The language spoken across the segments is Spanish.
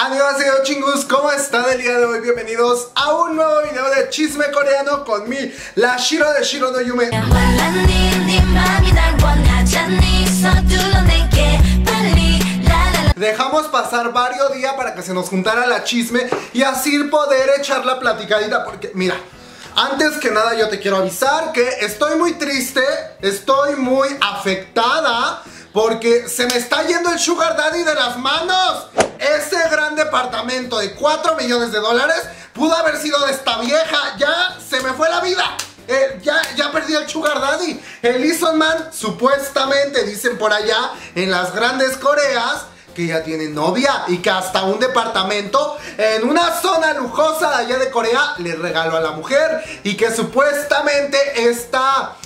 Annyeonghaseyo chingus, ¿cómo están el día de hoy? Bienvenidos a un nuevo video de chisme coreano con mi, la Shiro de Shiro no Yume. Dejamos pasar varios días para que se nos juntara la chisme y así poder echar la platicadita, porque mira, antes que nada yo te quiero avisar que estoy muy triste, estoy muy afectada porque se me está yendo el Sugar Daddy de las manos. Ese gran departamento de 4 millones de dólares pudo haber sido de esta vieja. Ya se me fue la vida. Ya perdí el Sugar Daddy. El Lee Son-man, supuestamente, dicen por allá en las grandes Coreas, que ya tiene novia y que hasta un departamento en una zona lujosa de allá de Corea le regaló a la mujer. Y que supuestamente esta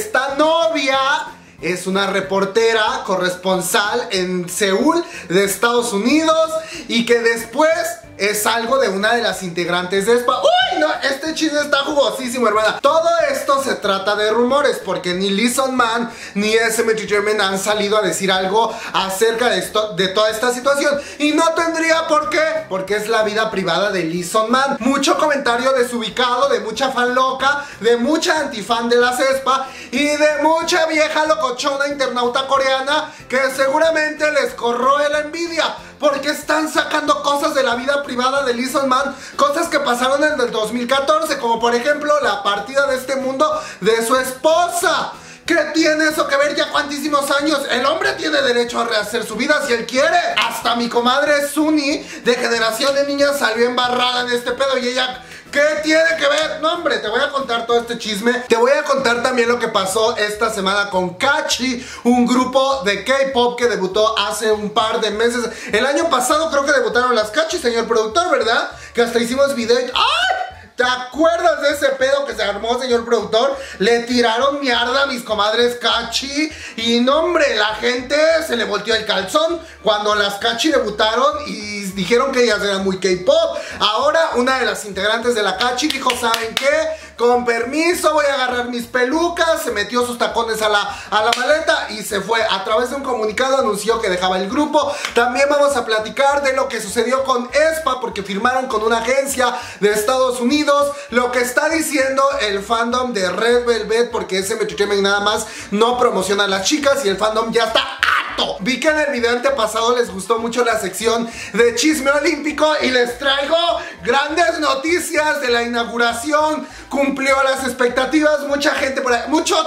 novia es una reportera corresponsal en Seúl de Estados Unidos y que después es algo de una de las integrantes de aespa. ¡Uy! No, este chisme está jugosísimo, hermana. Todo esto se trata de rumores, porque ni Lee Son-man ni SM Jimin han salido a decir algo acerca de esto, de toda esta situación. Y no tendría por qué, porque es la vida privada de Lee Son-man. Mucho comentario desubicado, de mucha fan loca, de mucha antifan de las aespa y de mucha vieja locochona internauta coreana que seguramente les corroe la envidia, porque están sacando cosas de la vida privada de Lee Son-man, cosas que pasaron en el 2014, como por ejemplo la partida de este mundo de su esposa. ¿Qué tiene eso que ver? Ya cuantísimos años. El hombre tiene derecho a rehacer su vida si él quiere. Hasta mi comadre Suni, de Generación de Niñas, salió embarrada en este pedo y ella... ¿qué tiene que ver? No, hombre, te voy a contar todo este chisme. Te voy a contar también lo que pasó esta semana con Kachi, un grupo de K-pop que debutó hace un par de meses. El año pasado creo que debutaron las Kachi, señor productor, ¿verdad? Que hasta hicimos video. ¡Ay! ¿Te acuerdas de ese pedo que se armó, señor productor? Le tiraron mierda a mis comadres Kachi. Y no, hombre, la gente se le volteó el calzón cuando las Kachi debutaron y dijeron que ellas eran muy K-pop. Ahora una de las integrantes de la Kachi dijo, ¿saben qué? Con permiso, voy a agarrar mis pelucas. Se metió sus tacones a la maleta y se fue. A través de un comunicado anunció que dejaba el grupo. También vamos a platicar de lo que sucedió con aespa, porque firmaron con una agencia de Estados Unidos. Lo que está diciendo el fandom de Red Velvet, porque SM Jimin nada más no promociona a las chicas y el fandom ya está harto. Vi que en el video antepasado les gustó mucho la sección de chisme olímpico y les traigo grandes noticias de la inauguración. Cumplió las expectativas, mucha gente por ahí, mucho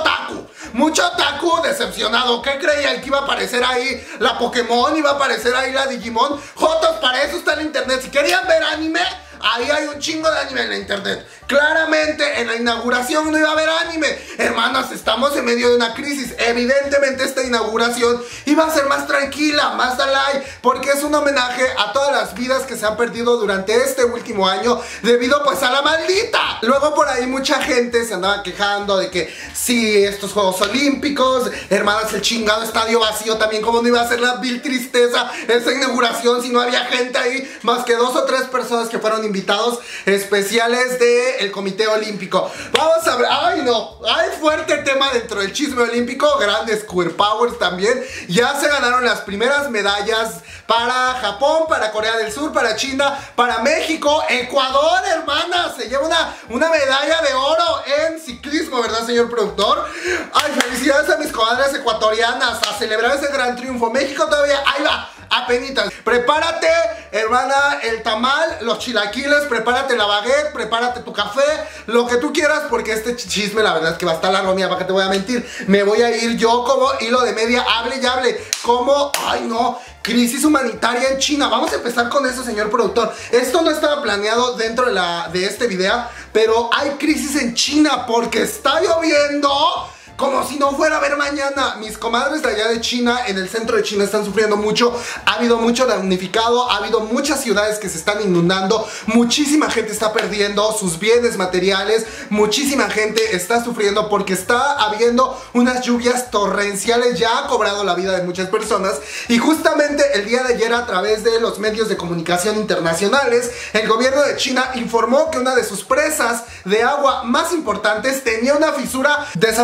otaku decepcionado. ¿Qué creían? ¿Que iba a aparecer ahí la Pokémon? ¿Iba a aparecer ahí la Digimon? Jotos, para eso está el internet. Si querían ver anime, ahí hay un chingo de anime en la internet. Claramente en la inauguración no iba a haber anime. Hermanos, estamos en medio de una crisis. Evidentemente esta inauguración iba a ser más tranquila, más light, porque es un homenaje a todas las vidas que se han perdido durante este último año debido pues a la maldita. Luego por ahí mucha gente se andaba quejando de que sí, estos Juegos Olímpicos, hermanas, el chingado estadio vacío también, como no iba a ser la vil tristeza esa inauguración si no había gente ahí, más que 2 o 3 personas que fueron invitados especiales del Comité Olímpico. Vamos a ver, ay no, hay fuerte tema dentro del chisme olímpico, grandes queer powers también. Ya se ganaron las primeras medallas para Japón, para Corea del Sur, para China, para México. Ecuador, hermana, se lleva una medalla de oro en ciclismo, ¿verdad, señor productor? Ay, felicidades a mis comadres ecuatorianas, a celebrar ese gran triunfo. México todavía, ahí va, apenitas. Prepárate, hermana, el tamal, los chilaquiles, prepárate la baguette, prepárate tu café, lo que tú quieras, porque este chisme la verdad es que va a estar largo, mía, ¿para qué te voy a mentir? Me voy a ir yo como hilo de media, hable y hable, como, ay no, crisis humanitaria en China. Vamos a empezar con eso, señor productor. Esto no estaba planeado dentro de este video, pero hay crisis en China porque está lloviendo como si no fuera a ver mañana. Mis comadres de allá de China, en el centro de China, están sufriendo mucho. Ha habido mucho damnificado, ha habido muchas ciudades que se están inundando, muchísima gente está perdiendo sus bienes materiales, muchísima gente está sufriendo porque está habiendo unas lluvias torrenciales. Ya ha cobrado la vida de muchas personas y justamente el día de ayer, a través de los medios de comunicación internacionales, el gobierno de China informó que una de sus presas de agua más importantes tenía una fisura. Desafortunadamente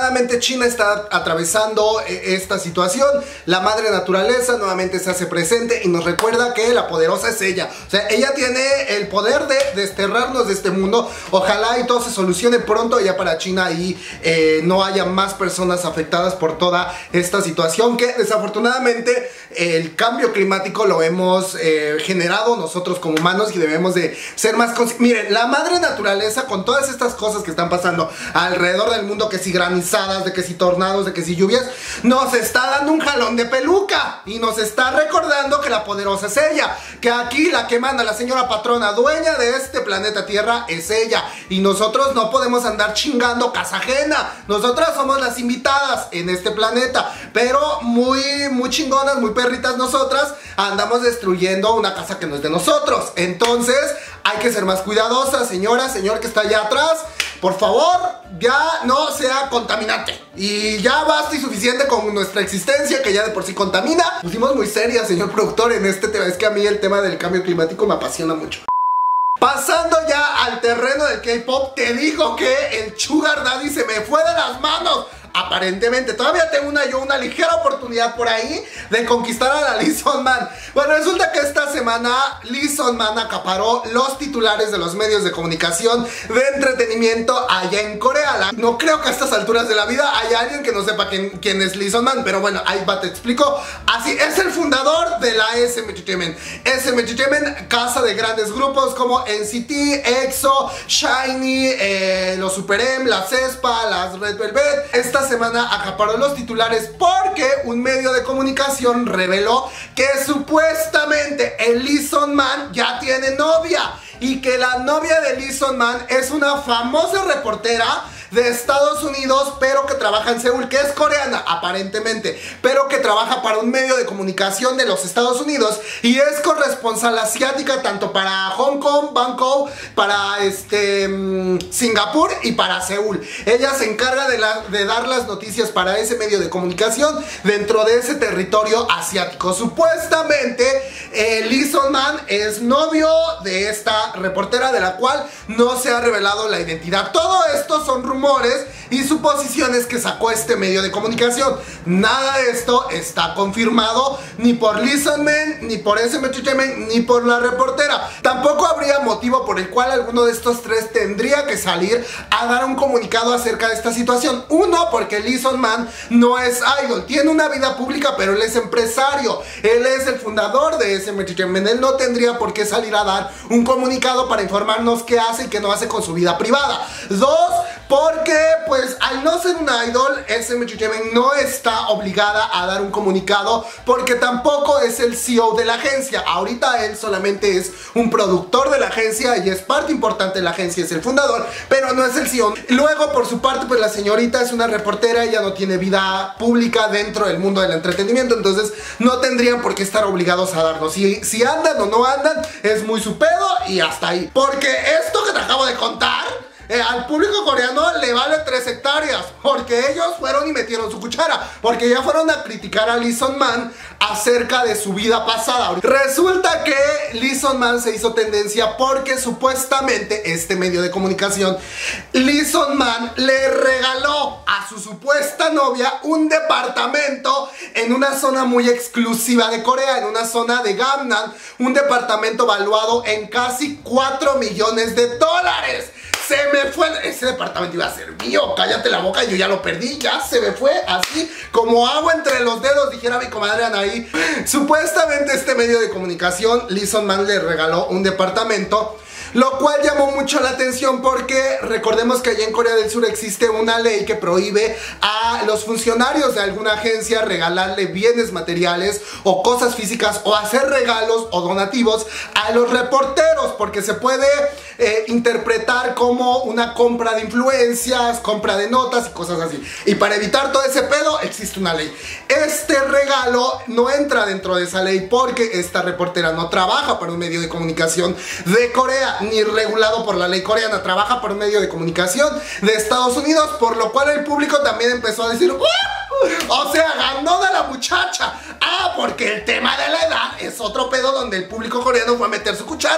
desafortunadamente China está atravesando esta situación. La madre naturaleza nuevamente se hace presente y nos recuerda que la poderosa es ella. O sea, ella tiene el poder de desterrarnos de este mundo. Ojalá y todo se solucione pronto ya para China y no haya más personas afectadas por toda esta situación que desafortunadamente el cambio climático lo hemos generado nosotros como humanos y debemos de ser más conscientes. Miren, la madre naturaleza con todas estas cosas que están pasando alrededor del mundo, que si granizadas, de que si tornados, de que si lluvias, nos está dando un jalón de peluca y nos está recordando que la poderosa es ella, que aquí la que manda, la señora patrona dueña de este planeta Tierra es ella, y nosotros no podemos andar chingando casa ajena. Nosotras somos las invitadas en este planeta, pero muy chingonas, muy perritas nosotras, andamos destruyendo una casa que no es de nosotros. Entonces hay que ser más cuidadosas, señora, señor que está allá atrás. Por favor, ya no sea contaminante. Y ya basta y suficiente con nuestra existencia, que ya de por sí contamina. Pusimos muy seria, señor productor, en este tema. Es que a mí el tema del cambio climático me apasiona mucho. Pasando ya al terreno del K-pop, te digo que el Sugar Daddy se me fue de las manos. Aparentemente, todavía tengo una ligera oportunidad por ahí de conquistar a la Lee Sung-man. Bueno, resulta que esta semana Lee Sung-man acaparó los titulares de los medios de comunicación de entretenimiento allá en Corea. No creo que a estas alturas de la vida haya alguien que no sepa quién es Lee Sung-man, pero bueno, ahí va, te explico. Así, es el fundador de la SM Entertainment. SM Entertainment, casa de grandes grupos como NCT, EXO, SHINee, los Super M, las aespa, las Red Velvet. Esta semana acaparó los titulares porque un medio de comunicación reveló que supuestamente el Lee Sung-man ya tiene novia y que la novia de Lee Sung-man es una famosa reportera de Estados Unidos, pero que trabaja en Seúl, que es coreana aparentemente, pero que trabaja para un medio de comunicación de los Estados Unidos y es corresponsal asiática tanto para Hong Kong, Bangkok, para Singapur y para Seúl. Ella se encarga de dar las noticias para ese medio de comunicación dentro de ese territorio asiático. Supuestamente Lee Sung-man es novio de esta reportera, de la cual no se ha revelado la identidad. Todo esto son rumores y suposiciones que sacó este medio de comunicación. Nada de esto está confirmado ni por Lee Sung-man, ni por SM Entertainment, ni por la reportera. Tampoco habría motivo por el cual alguno de estos tres tendría que salir a dar un comunicado acerca de esta situación. Uno, porque Lee Sung-man no es idol, tiene una vida pública, pero él es empresario, él es el fundador de SM Entertainment. Él no tendría por qué salir a dar un comunicado para informarnos qué hace y qué no hace con su vida privada. Dos, porque pues al no ser un idol, SM Entertainment no está obligada a dar un comunicado, porque tampoco es el CEO de la agencia. Ahorita él solamente es un productor de la agencia y es parte importante de la agencia, es el fundador, pero no es el CEO. Luego, por su parte, pues la señorita es una reportera, ella no tiene vida pública dentro del mundo del entretenimiento, entonces no tendrían por qué estar obligados a darnos. Si andan o no andan, es muy su pedo y hasta ahí. Porque esto que te acabo de contar, al público coreano le vale 3 hectáreas, porque ellos fueron y metieron su cuchara, porque ya fueron a criticar a Lee Sung-man acerca de su vida pasada. Resulta que Lee Sung-man se hizo tendencia porque supuestamente este medio de comunicación, Lee Sung-man le regaló a su supuesta novia un departamento en una zona muy exclusiva de Corea, en una zona de Gangnam, un departamento valuado en casi 4 millones de dólares. Se me fue, ese departamento iba a ser mío, cállate la boca, yo ya lo perdí, ya se me fue así como agua entre los dedos, dijera mi comadre Anaí. Supuestamente este medio de comunicación, Lee Sung-man le regaló un departamento, lo cual llamó mucho la atención porque recordemos que allá en Corea del Sur existe una ley que prohíbe a los funcionarios de alguna agencia regalarle bienes materiales o cosas físicas o hacer regalos o donativos a los reporteros, porque se puede interpretar como una compra de influencias, compra de notas y cosas así. Y para evitar todo ese pedo existe una ley. Este regalo no entra dentro de esa ley porque esta reportera no trabaja para un medio de comunicación de Corea, ni regulado por la ley coreana, trabaja por un medio de comunicación de Estados Unidos, por lo cual el público también empezó a decir o sea, ganó de la muchacha. Porque el tema de la edad es otro pedo donde el público coreano fue a meter su cuchara.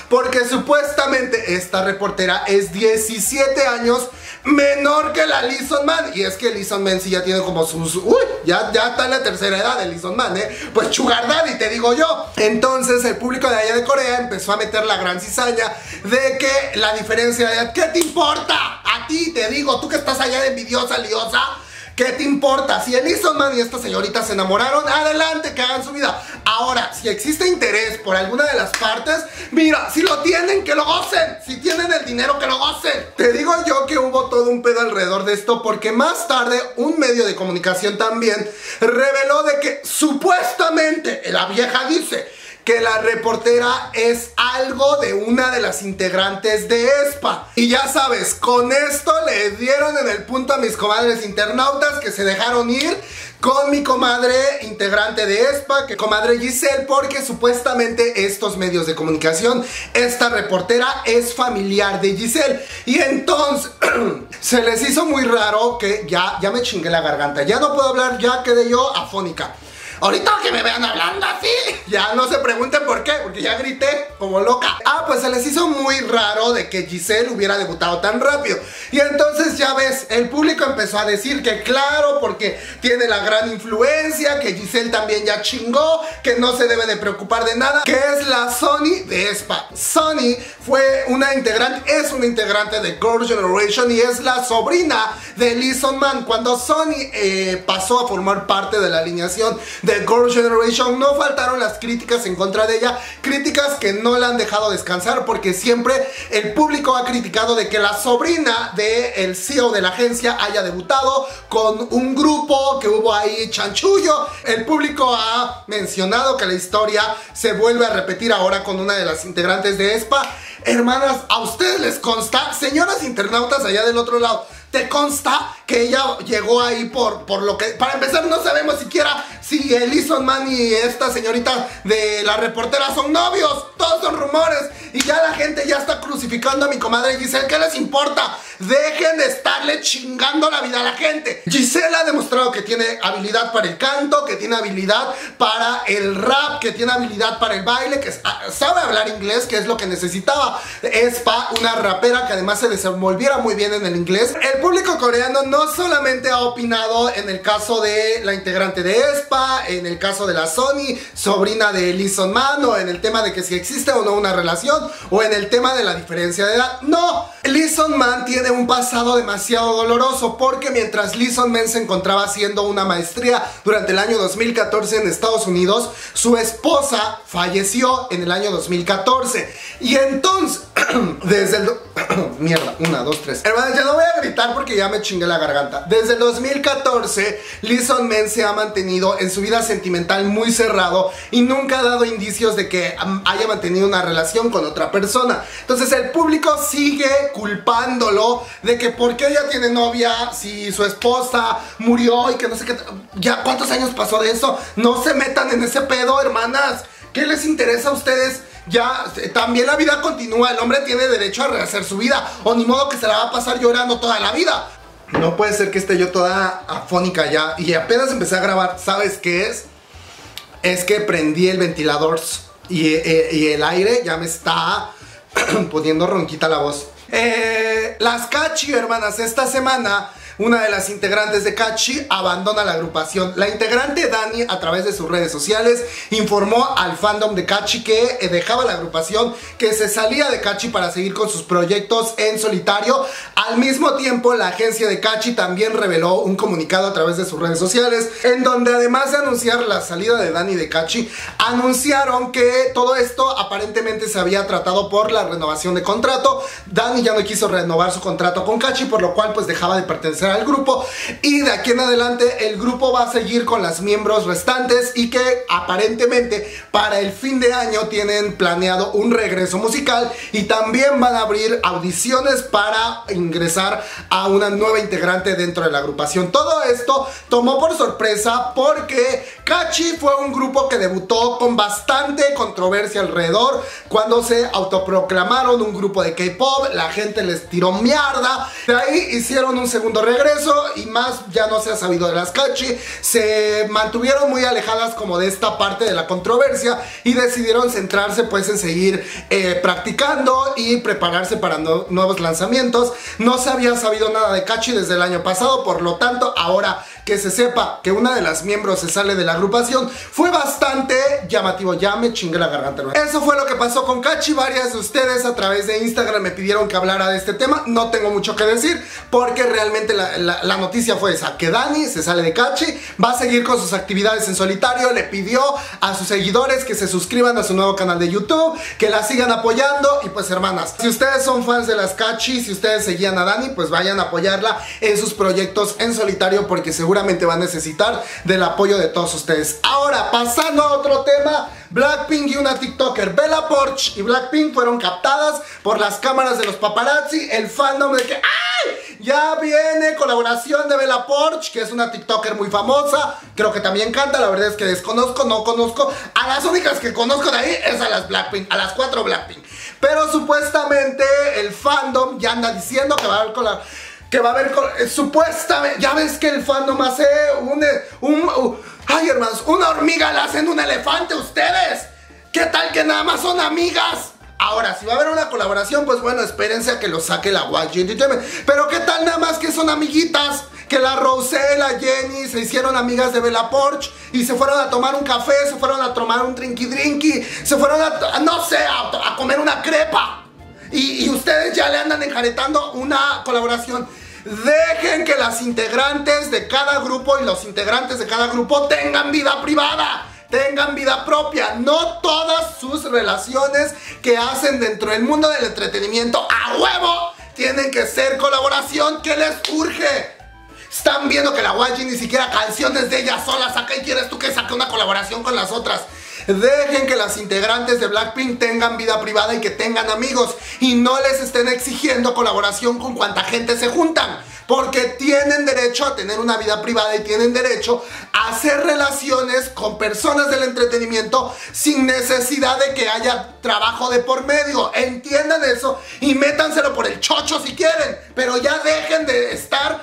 porque supuestamente esta reportera es 17 años menor que la Lee Sung-man. Y es que Lee Sung-man sí ya tiene como sus... ya está en la tercera edad de Lee Sung-man, pues sugar daddy, te digo yo. Entonces el público de allá de Corea empezó a meter la gran cizaña de que la diferencia de edad, ¿qué te importa? A ti te digo, tú que estás allá de envidiosa, liosa, ¿qué te importa? Si el Lee Sung-man y esta señorita se enamoraron, adelante, que hagan su vida. Ahora, si existe interés por alguna de las partes, mira, si lo tienen, que lo gocen. Si tienen el dinero, que lo gocen. Te digo yo que hubo todo un pedo alrededor de esto, porque más tarde un medio de comunicación también reveló de que supuestamente, la vieja dice que la reportera es algo de una de las integrantes de aespa. Y ya sabes, con esto le dieron en el punto a mis comadres internautas que se dejaron ir con mi comadre integrante de aespa, que comadre Giselle, porque supuestamente estos medios de comunicación, esta reportera es familiar de Giselle. Y entonces se les hizo muy raro que ya me chingué la garganta, ya no puedo hablar, ya quedé yo afónica. Ahorita que me vean hablando así, ya no se pregunten por qué, porque ya grité como loca. Pues se les hizo muy raro de que Giselle hubiera debutado tan rápido. Y entonces ya ves, el público empezó a decir que claro, porque tiene la gran influencia, que Giselle también ya chingó, que no se debe de preocupar de nada, que es la Sunny de aespa. Sunny fue una integrante, es una integrante de Girl Generation y es la sobrina de Lee Sung-man. Cuando Sunny pasó a formar parte de la alineación de Girl Generation, no faltaron las críticas en contra de ella, críticas que no la han dejado descansar, porque siempre el público ha criticado de que la sobrina del CEO de la agencia haya debutado con un grupo, que hubo ahí chanchullo. El público ha mencionado que la historia se vuelve a repetir ahora con una de las integrantes de aespa. Hermanas, ¿a ustedes les consta? Señoras internautas allá del otro lado, ¿te consta que ella llegó ahí por lo que... Para empezar, no sabemos siquiera si el Lee Sung-man y esta señorita de la reportera son novios. Todos son rumores. Y ya la gente ya está crucificando a mi comadre Giselle. ¿Qué les importa? Dejen de estarle chingando la vida a la gente. Giselle ha demostrado que tiene habilidad para el canto, que tiene habilidad para el rap, que tiene habilidad para el baile, que sabe hablar inglés, que es lo que necesitaba aespa, una rapera que además se desenvolviera muy bien en el inglés. El público coreano no solamente ha opinado en el caso de la integrante de aespa, en el caso de la Sunny, sobrina de Lee Sung-man, o en el tema de que si existe o no una relación, o en el tema de la diferencia de edad. No, Lee Sung-man tiene un pasado demasiado doloroso, porque mientras Lee Sung-man se encontraba haciendo una maestría durante el año 2014 en Estados Unidos, su esposa falleció en el año 2014. Y entonces, desde el... mierda, 1, 2, 3. Hermanos, ya no voy a gritar porque ya me chingué la garganta. Desde el 2014, Lee Sung-man se ha mantenido en su vida sentimental muy cerrado y nunca ha dado indicios de que haya mantenido una relación con otra persona. Entonces el público sigue culpándolo de que por qué ella tiene novia si su esposa murió y que no sé qué. Ya, ¿cuántos años pasó de eso? No se metan en ese pedo, hermanas. ¿Qué les interesa a ustedes? Ya, también la vida continúa, el hombre tiene derecho a rehacer su vida, o ni modo que se la va a pasar llorando toda la vida. No puede ser que esté yo toda afónica ya, y apenas empecé a grabar. ¿Sabes qué es? Es que prendí el ventilador y el aire ya me está poniendo ronquita la voz. Las Kachi, hermanas, esta semana una de las integrantes de Kachi abandona la agrupación. La integrante Dani, a través de sus redes sociales, informó al fandom de Kachi que dejaba la agrupación, que se salía de Kachi para seguir con sus proyectos en solitario. Al mismo tiempo, la agencia de Kachi también reveló un comunicado a través de sus redes sociales, en donde además de anunciar la salida de Dani de Kachi, anunciaron que todo esto aparentemente se había tratado por la renovación de contrato. Dani ya no quiso renovar su contrato con Kachi, por lo cual pues dejaba de pertenecer al grupo, y de aquí en adelante el grupo va a seguir con las miembros restantes, y que aparentemente para el fin de año tienen planeado un regreso musical, y también van a abrir audiciones para ingresar a una nueva integrante dentro de la agrupación. Todo esto tomó por sorpresa porque Kachi fue un grupo que debutó con bastante controversia alrededor. Cuando se autoproclamaron un grupo de K-pop, la gente les tiró mierda. De ahí hicieron un segundo regreso regreso y más ya no se ha sabido de las Kachi. Se mantuvieron muy alejadas como de esta parte de la controversia y decidieron centrarse pues en seguir practicando y prepararse para nuevos lanzamientos. No se había sabido nada de Kachi desde el año pasado, por lo tanto ahora que se sepa que una de las miembros se sale de la agrupación fue bastante llamativo. Ya me chingué la garganta, ¿no? Eso fue lo que pasó con Kachi. Varias de ustedes a través de Instagram me pidieron que hablara de este tema. No tengo mucho que decir porque realmente la noticia fue esa, que Dani se sale de Kachi, va a seguir con sus actividades en solitario. Le pidió a sus seguidores que se suscriban a su nuevo canal de YouTube, que la sigan apoyando. Y pues hermanas, si ustedes son fans de las Kachi, si ustedes seguían a Dani, pues vayan a apoyarla en sus proyectos en solitario, porque seguramente va a necesitar del apoyo de todos ustedes. Ahora, pasando a otro tema, Blackpink y una TikToker, Bella Poarch y Blackpink, fueron captadas por las cámaras de los paparazzi. El fandom de que ¡ay! Ya viene colaboración de Bella Poarch, que es una TikToker muy famosa. Creo que también canta, la verdad es que desconozco, no conozco. A las únicas que conozco de ahí es a las Blackpink, a las 4 Blackpink. Pero supuestamente el fandom ya anda diciendo que va a haber supuestamente, ya ves que el fandom hace ay hermanos, una hormiga la hacen un elefante ustedes. ¿Qué tal que nada más son amigas? Ahora, si va a haber una colaboración, pues bueno, espérense a que lo saque la YG Entertainment. Pero ¿qué tal nada más que son amiguitas? Que la Rosé, la Jennie se hicieron amigas de Bella Poarch y se fueron a tomar un café, se fueron a tomar un drinky, se fueron a no sé, a comer una crepa. Y ustedes ya le andan enjaretando una colaboración. Dejen que las integrantes de cada grupo y los integrantes de cada grupo tengan vida privada, tengan vida propia. No todas sus relaciones que hacen dentro del mundo del entretenimiento a huevo tienen que ser colaboración. ¿Qué les urge? Están viendo que la YG ni siquiera canciones de ella sola saca, y quieres tú que saque una colaboración con las otras. Dejen que las integrantes de Blackpink tengan vida privada y que tengan amigos, y no les estén exigiendo colaboración con cuanta gente se juntan, porque tienen derecho a tener una vida privada y tienen derecho a hacer relaciones con personas del entretenimiento sin necesidad de que haya trabajo de por medio. Entiendan eso y métanselo por el chocho si quieren, pero ya dejen de estar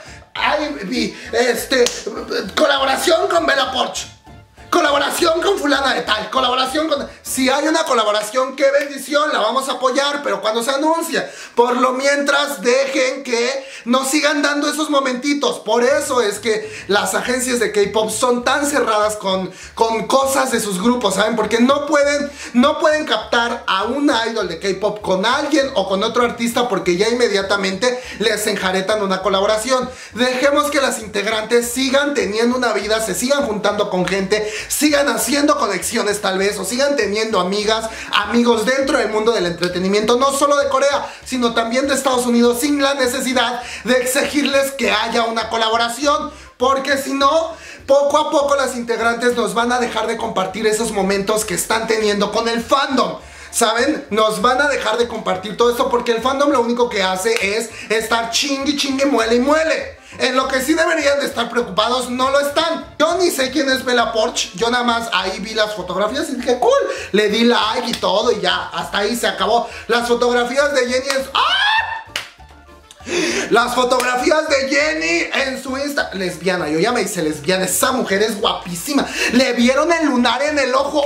colaboración con Bella Poarch, colaboración con fulana de tal, colaboración con... Si hay una colaboración, qué bendición, la vamos a apoyar, pero cuando se anuncia. Por lo mientras, dejen que nos sigan dando esos momentitos. Por eso es que las agencias de K-pop son tan cerradas con cosas de sus grupos, ¿saben? Porque no pueden captar a un idol de K-pop con alguien o con otro artista, porque ya inmediatamente les enjaretan una colaboración. Dejemos que las integrantes sigan teniendo una vida, se sigan juntando con gente, sigan haciendo conexiones tal vez, o sigan teniendo amigas, amigos dentro del mundo del entretenimiento, no solo de Corea, sino también de Estados Unidos, sin la necesidad de exigirles que haya una colaboración, porque si no, poco a poco las integrantes nos van a dejar de compartir esos momentos que están teniendo con el fandom. ¿Saben? Nos van a dejar de compartir todo esto porque el fandom lo único que hace es estar chingue, muele y muele. En lo que sí deberían de estar preocupados, no lo están. Yo ni sé quién es Bella Poarch. Yo nada más ahí vi las fotografías y dije, cool. Le di like y todo y ya, hasta ahí se acabó. Las fotografías de Jennie es... ¡ah! Las fotografías de Jennie en su Insta... Lesbiana, yo ya me hice lesbiana. Esa mujer es guapísima. Le vieron el lunar en el ojo.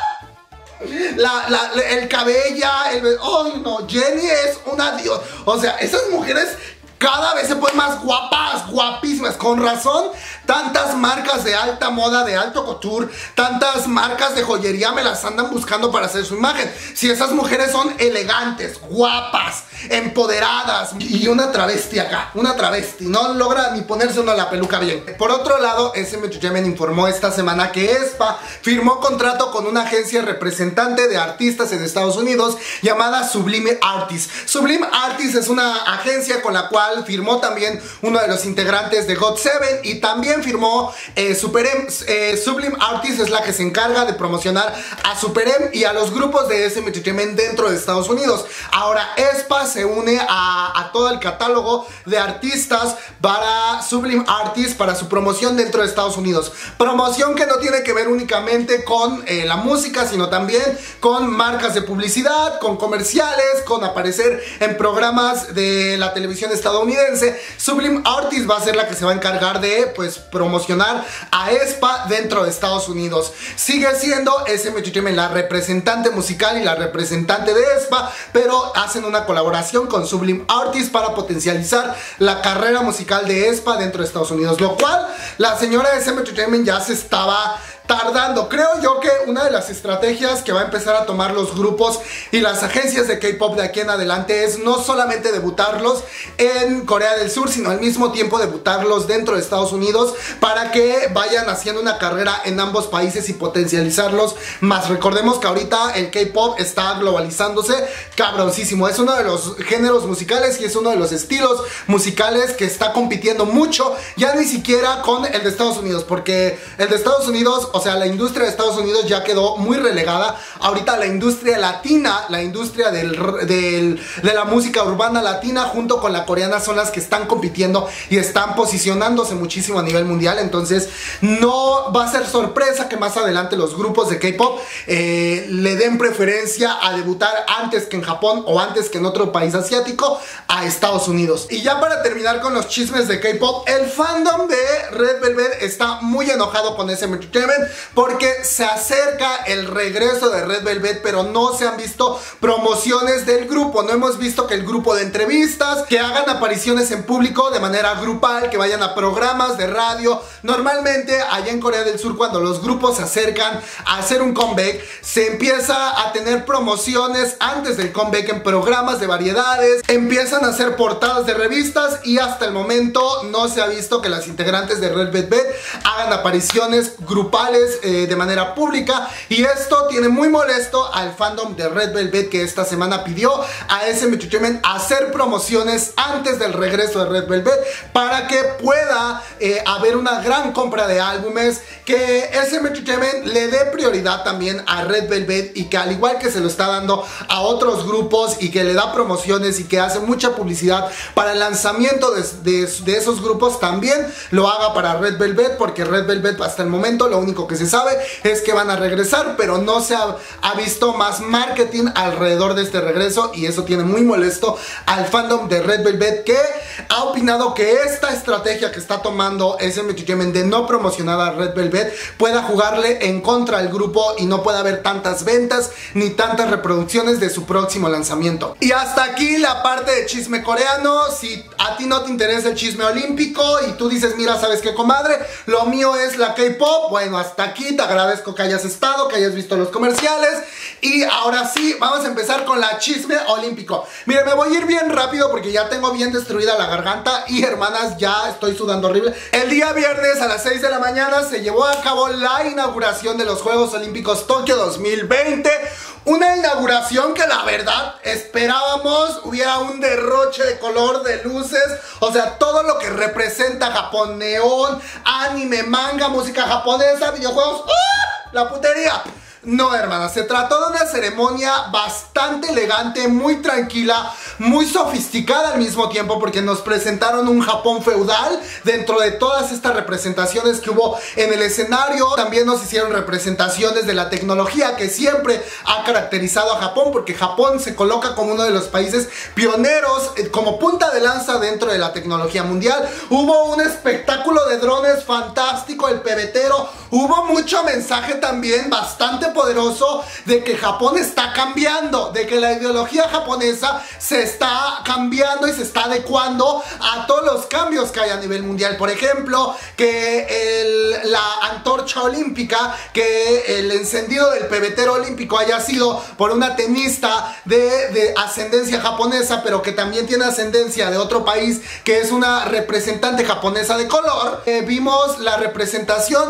El cabello, ¡ay no! Jennie es una dios. O sea, esas mujeres cada vez se ponen más guapas, guapísimas. Con razón, tantas marcas de alta moda, de alto couture, tantas marcas de joyería me las andan buscando para hacer su imagen. Si esas mujeres son elegantes, guapas, empoderadas. Y una travesti acá, una travesti, no logra ni ponerse uno la peluca bien. Por otro lado, SM Entertainment informó esta semana que aespa firmó contrato con una agencia representante de artistas en Estados Unidos llamada Sublime Artists. Sublime Artists es una agencia con la cual firmó también uno de los integrantes de GOT7 y también también firmó Super M. Sublime Artists es la que se encarga de promocionar a Super M y a los grupos de SM Entertainment dentro de Estados Unidos. Ahora aespa se une a todo el catálogo de artistas para Sublime Artists para su promoción dentro de Estados Unidos. Promoción que no tiene que ver únicamente con la música, sino también con marcas de publicidad, con comerciales, con aparecer en programas de la televisión estadounidense. Sublime Artists va a ser la que se va a encargar de pues promocionar a aespa dentro de Estados Unidos. Sigue siendo SM Entertainment la representante musical y la representante de aespa, pero hacen una colaboración con Sublime Artists para potencializar la carrera musical de aespa dentro de Estados Unidos, lo cual la señora de SM Entertainment ya se estaba tardando. Creo yo que una de las estrategias que va a empezar a tomar los grupos y las agencias de K-pop de aquí en adelante es no solamente debutarlos en Corea del Sur, sino al mismo tiempo debutarlos dentro de Estados Unidos para que vayan haciendo una carrera en ambos países y potencializarlos más. Recordemos que ahorita el K-pop está globalizándose cabroncísimo. Es uno de los géneros musicales y es uno de los estilos musicales que está compitiendo mucho, ya ni siquiera con el de Estados Unidos, porque el de Estados Unidos, o sea, la industria de Estados Unidos ya quedó muy relegada. Ahorita la industria latina, la industria de la música urbana latina junto con la coreana son las que están compitiendo y están posicionándose muchísimo a nivel mundial. Entonces no va a ser sorpresa que más adelante los grupos de K-pop le den preferencia a debutar antes que en Japón o antes que en otro país asiático a Estados Unidos. Y ya para terminar con los chismes de K-pop, el fandom de Red Velvet está muy enojado con SM Entertainment porque se acerca el regreso de Red Velvet, pero no se han visto promociones del grupo. No hemos visto que el grupo de entrevistas, que hagan apariciones en público de manera grupal, que vayan a programas de radio. Normalmente allá en Corea del Sur, cuando los grupos se acercan a hacer un comeback, se empieza a tener promociones antes del comeback en programas de variedades, empiezan a hacer portadas de revistas y hasta el momento no se ha visto que las integrantes de Red Velvet hagan apariciones grupales de manera pública, y esto tiene muy molesto al fandom de Red Velvet, que esta semana pidió a SM Entertainment hacer promociones antes del regreso de Red Velvet para que pueda haber una gran compra de álbumes, que SM Entertainment le dé prioridad también a Red Velvet y que al igual que se lo está dando a otros grupos y que le da promociones y que hace mucha publicidad para el lanzamiento de esos grupos, también lo haga para Red Velvet, porque Red Velvet hasta el momento lo único que se sabe es que van a regresar, pero no se ha visto más marketing alrededor de este regreso, y eso tiene muy molesto al fandom de Red Velvet, que ha opinado que esta estrategia que está tomando SM Entertainment de no promocionar a Red Velvet pueda jugarle en contra al grupo y no pueda haber tantas ventas ni tantas reproducciones de su próximo lanzamiento. Y hasta aquí la parte de chisme coreano. Si a ti no te interesa el chisme olímpico y tú dices, mira, ¿sabes qué, comadre? Lo mío es la K-pop. Bueno, hasta aquí te agradezco que hayas estado, que hayas visto los comerciales. Y ahora sí, vamos a empezar con la chisme olímpico. Miren, me voy a ir bien rápido porque ya tengo bien destruida la garganta y, hermanas, ya estoy sudando horrible. El día viernes a las 6 de la mañana se llevó a cabo la inauguración de los Juegos Olímpicos Tokio 2020. Una inauguración que la verdad esperábamos hubiera un derroche de color, de luces, o sea, todo lo que representa Japón: neón, anime, manga, música japonesa, videojuegos, ¡ah! La putería. No, hermanas, se trató de una ceremonia bastante elegante, muy tranquila, muy sofisticada al mismo tiempo, porque nos presentaron un Japón feudal dentro de todas estas representaciones que hubo en el escenario. También nos hicieron representaciones de la tecnología que siempre ha caracterizado a Japón, porque Japón se coloca como uno de los países pioneros, como punta de lanza dentro de la tecnología mundial. Hubo un espectáculo de drones fantástico, el pebetero. Hubo mucho mensaje también bastante poderoso de que Japón está cambiando, de que la ideología japonesa se está cambiando y se está adecuando a todos los cambios que hay a nivel mundial. Por ejemplo, que la antorcha olímpica, que el encendido del pebetero olímpico haya sido por una tenista de ascendencia japonesa, pero que también tiene ascendencia de otro país, que es una representante japonesa de color. Vimos la representación de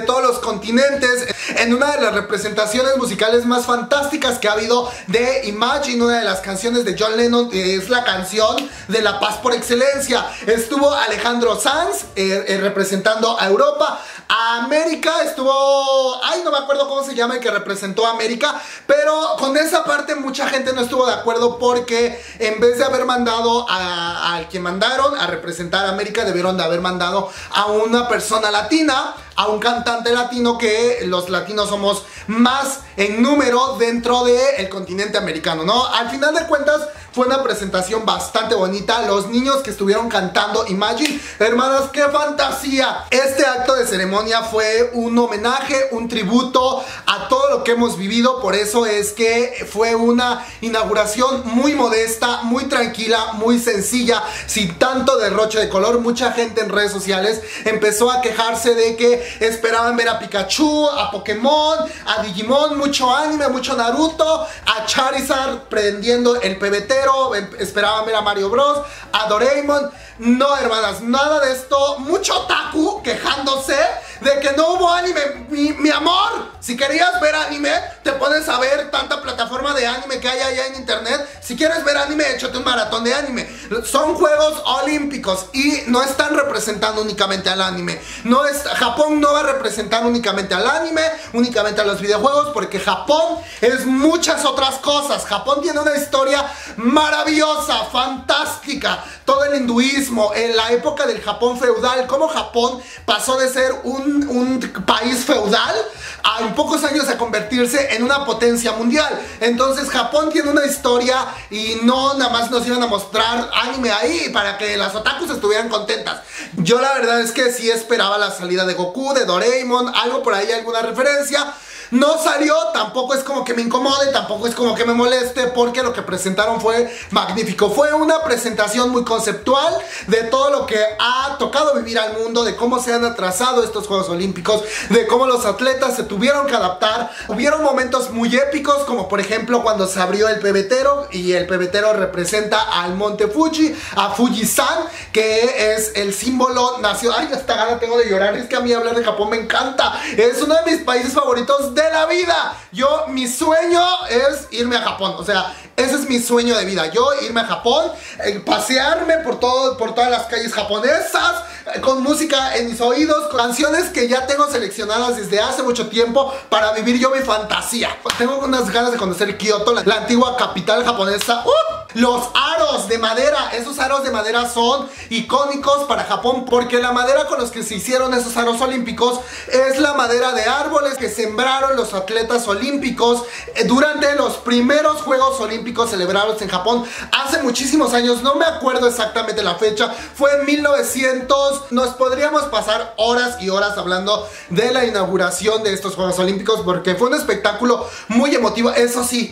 todos los continentes, en una de las representaciones musicales más fantásticas que ha habido de Imagine, una de las canciones de John Lennon, es la canción de la paz por excelencia. Estuvo Alejandro Sanz representando a Europa. A América estuvo... Ay, no me acuerdo cómo se llama el que representó a América, pero con esa parte mucha gente no estuvo de acuerdo porque en vez de haber mandado al que mandaron a representar a América, debieron de haber mandado a una persona latina, a un cantante latino, que los latinos somos más en número dentro del continente americano, ¿no? Al final de cuentas fue una presentación bastante bonita. Los niños que estuvieron cantando Imagine, hermanas, ¡qué fantasía! Este acto de ceremonia fue un homenaje, un tributo a todo lo que hemos vivido. Por eso es que fue una inauguración muy modesta, muy tranquila, muy sencilla, sin tanto derroche de color. Mucha gente en redes sociales empezó a quejarse de que esperaban ver a Pikachu, a Pokémon, a Digimon, mucho anime, mucho Naruto, a Charizard prendiendo el pebetero, esperaban ver a Mario Bros, a Doraemon. No, hermanas, nada de esto. Mucho otaku quejándose de que no hubo anime. Mi amor, si querías ver anime, te pones a ver tanta plataforma de anime que hay allá en internet. Si quieres ver anime, échate un maratón de anime. Son Juegos Olímpicos y no están representando únicamente al anime. Japón no va a representar únicamente al anime, únicamente a los videojuegos, porque Japón es muchas otras cosas. Japón tiene una historia maravillosa, fantástica. Todo el hinduismo, en la época del Japón feudal, cómo Japón pasó de ser un país feudal a en pocos años a convertirse en una potencia mundial. Entonces Japón tiene una historia y no nada más nos iban a mostrar anime ahí para que las otakus estuvieran contentas. Yo la verdad es que sí esperaba la salida de Goku, de Doraemon, algo por ahí, alguna referencia. No salió, tampoco es como que me incomode, tampoco es como que me moleste, porque lo que presentaron fue magnífico. Fue una presentación muy conceptual de todo lo que ha tocado vivir al mundo, de cómo se han atrasado estos Juegos Olímpicos, de cómo los atletas se tuvieron que adaptar. Hubieron momentos muy épicos, como por ejemplo cuando se abrió el pebetero y el pebetero representa al monte Fuji, a Fujisan, que es el símbolo nacional. Ay, hasta gana tengo de llorar, es que a mí hablar de Japón me encanta. Es uno de mis países favoritos de la vida. Mi sueño es irme a Japón. O sea, ese es mi sueño de vida. Yo irme a Japón, pasearme por todas las calles japonesas, con música en mis oídos, con canciones que ya tengo seleccionadas desde hace mucho tiempo para vivir yo mi fantasía. Tengo unas ganas de conocer Kioto, la antigua capital japonesa. Los aros de madera, esos aros de madera son icónicos para Japón, porque la madera con los que se hicieron esos aros olímpicos es la madera de árboles que sembraron los atletas olímpicos durante los primeros Juegos Olímpicos celebrados en Japón hace muchísimos años. No me acuerdo exactamente la fecha, fue en 1900. Nos podríamos pasar horas y horas hablando de la inauguración de estos Juegos Olímpicos, porque fue un espectáculo muy emotivo. Eso sí,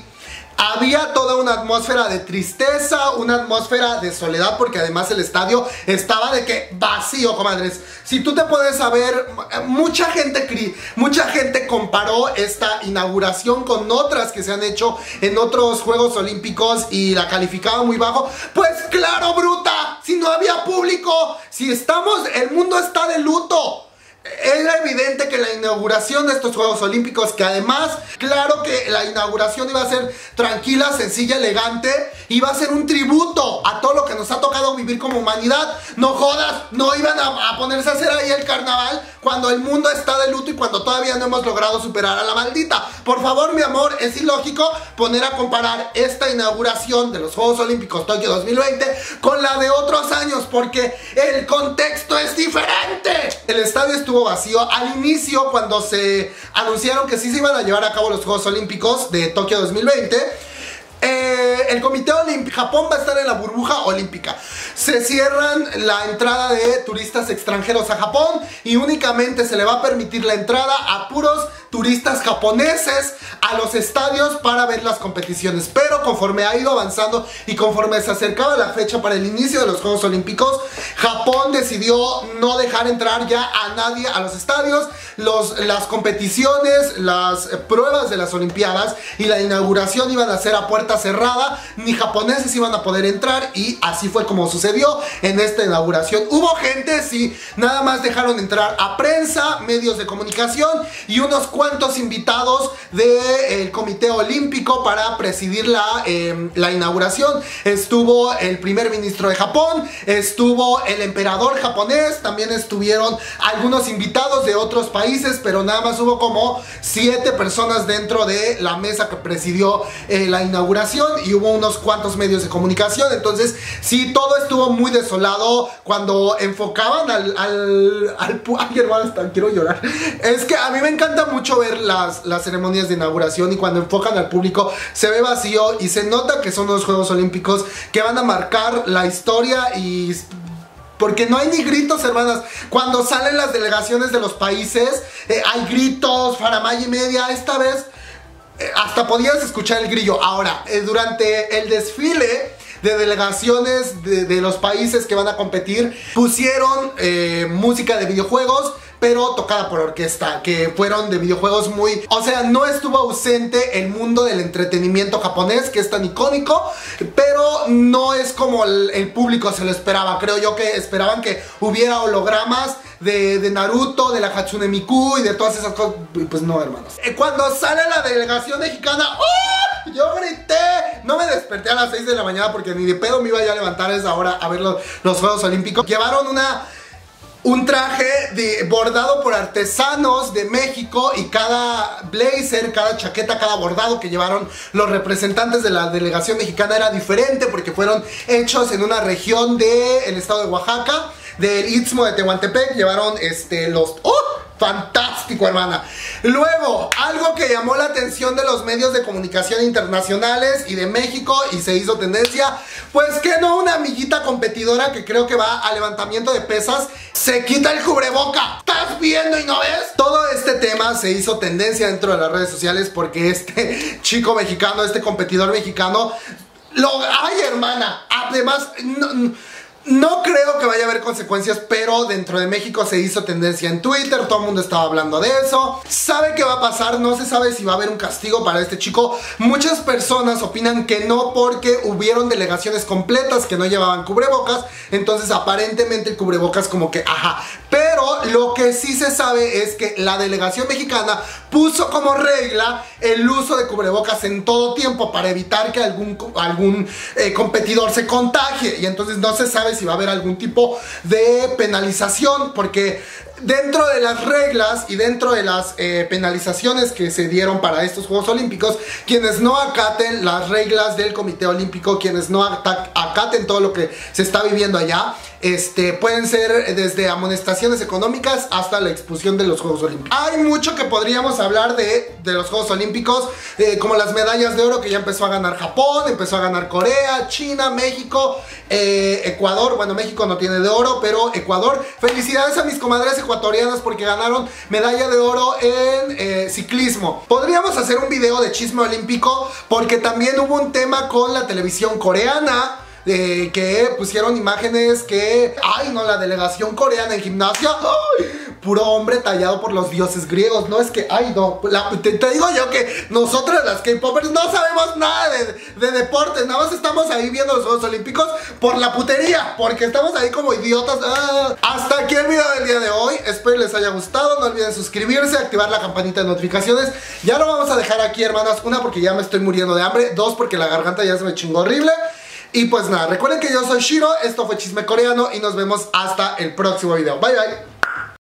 había toda una atmósfera de tristeza, una atmósfera de soledad, porque además el estadio estaba de que vacío, comadres. Si tú te puedes saber, mucha gente comparó esta inauguración con otras que se han hecho en otros Juegos Olímpicos y la calificaban muy bajo. Pues claro, bruta, si no había público, el mundo está de luto. Era evidente que la inauguración de estos Juegos Olímpicos, que además, claro que la inauguración iba a ser tranquila, sencilla, elegante, iba a ser un tributo a todo lo que nos ha tocado vivir como humanidad. No jodas, no iban a ponerse a hacer ahí el carnaval cuando el mundo está de luto y cuando todavía no hemos logrado superar a la maldita. Por favor, mi amor, es ilógico poner a comparar esta inauguración de los Juegos Olímpicos Tokio 2020 con la de otros años, porque el contexto es diferente. El estadio estuvo vacío al inicio cuando se anunciaron que sí se iban a llevar a cabo los Juegos Olímpicos de Tokio 2020. El Comité Olímpico, Japón va a estar en la burbuja olímpica. Se cierran la entrada de turistas extranjeros a Japón y únicamente se le va a permitir la entrada a puros turistas japoneses a los estadios para ver las competiciones. Pero conforme ha ido avanzando y conforme se acercaba la fecha para el inicio de los Juegos Olímpicos, Japón decidió no dejar entrar ya a nadie a los estadios. las competiciones, las pruebas de las Olimpiadas y la inauguración iban a ser a puerta cerrada, ni japoneses iban a poder entrar, y así fue como sucedió en esta inauguración. Hubo gente, sí, nada más dejaron entrar a prensa, medios de comunicación y unos cuantos invitados del Comité Olímpico para presidir la inauguración. Estuvo el primer ministro de Japón, estuvo el emperador japonés, también estuvieron algunos invitados de otros países, pero nada más hubo como 7 personas dentro de la mesa que presidió la inauguración, y hubo unos cuantos medios de comunicación. Entonces sí, todo estuvo muy desolado. Cuando enfocaban ay, hermano, hasta quiero llorar. Es que a mí me encanta mucho ver las ceremonias de inauguración, y cuando enfocan al público se ve vacío y se nota que son los Juegos Olímpicos que van a marcar la historia. Y porque no hay ni gritos, hermanas. Cuando salen las delegaciones de los países, hay gritos, faramaya y media. Esta vez hasta podías escuchar el grillo. Ahora, durante el desfile de delegaciones de los países que van a competir, pusieron música de videojuegos, pero tocada por orquesta, que fueron de videojuegos muy... O sea, no estuvo ausente el mundo del entretenimiento japonés, que es tan icónico, pero no es como el público se lo esperaba. Creo yo que esperaban que hubiera hologramas de Naruto, de la Hatsune Miku y de todas esas cosas. Pues no, hermanos. Cuando sale la delegación mexicana, ¡oh!, yo grité. No me desperté a las 6 de la mañana porque ni de pedo me iba yo a levantar a esa hora a ver los Juegos Olímpicos. Llevaron un traje bordado por artesanos de México, y cada blazer, cada chaqueta, cada bordado que llevaron los representantes de la delegación mexicana era diferente, porque fueron hechos en una región del estado de Oaxaca, del Istmo de Tehuantepec. Llevaron los... ¡Oh! Fantástico, hermana. Luego, algo que llamó la atención de los medios de comunicación internacionales y de México, y se hizo tendencia, pues que no, una amiguita competidora que creo que va a levantamiento de pesas, se quita el cubreboca. ¿Estás viendo y no ves? Todo este tema se hizo tendencia dentro de las redes sociales porque este chico mexicano, este competidor mexicano, ¡ay, hermana! Además, no creo que vaya a haber consecuencias, pero dentro de México se hizo tendencia en Twitter, todo el mundo estaba hablando de eso. ¿Sabe qué va a pasar? No se sabe si va a haber un castigo para este chico. Muchas personas opinan que no, porque hubieron delegaciones completas que no llevaban cubrebocas, entonces aparentemente el cubrebocas como que, ajá. Pero lo que sí se sabe es que la delegación mexicana puso como regla el uso de cubrebocas en todo tiempo para evitar que algún competidor se contagie, y entonces no se sabe si va a haber algún tipo de penalización, porque dentro de las reglas y dentro de las penalizaciones que se dieron para estos Juegos Olímpicos, quienes no acaten las reglas del Comité Olímpico, quienes no acaten todo lo que se está viviendo allá, pueden ser desde amonestaciones económicas hasta la expulsión de los Juegos Olímpicos. Hay mucho que podríamos hablar de los Juegos Olímpicos, como las medallas de oro que ya empezó a ganar Japón, empezó a ganar Corea, China, México, Ecuador. Bueno, México no tiene de oro, pero Ecuador. Felicidades a mis comadres ecuatorianas porque ganaron medalla de oro en ciclismo. Podríamos hacer un video de chisme olímpico porque también hubo un tema con la televisión coreana, que pusieron imágenes que, ay no, la delegación coreana en gimnasia, ay, puro hombre tallado por los dioses griegos. No, es que, ay no, te digo yo que nosotras las K-popers no sabemos nada de deportes, nada más estamos ahí viendo los Juegos Olímpicos por la putería, porque estamos ahí como idiotas. Hasta aquí el video del día de hoy, espero les haya gustado. No olviden suscribirse, activar la campanita de notificaciones. Ya lo vamos a dejar aquí, hermanas, una porque ya me estoy muriendo de hambre, dos porque la garganta ya se me chingó horrible. Y pues nada, recuerden que yo soy Shiro, esto fue Chisme Coreano y nos vemos hasta el próximo video. Bye bye.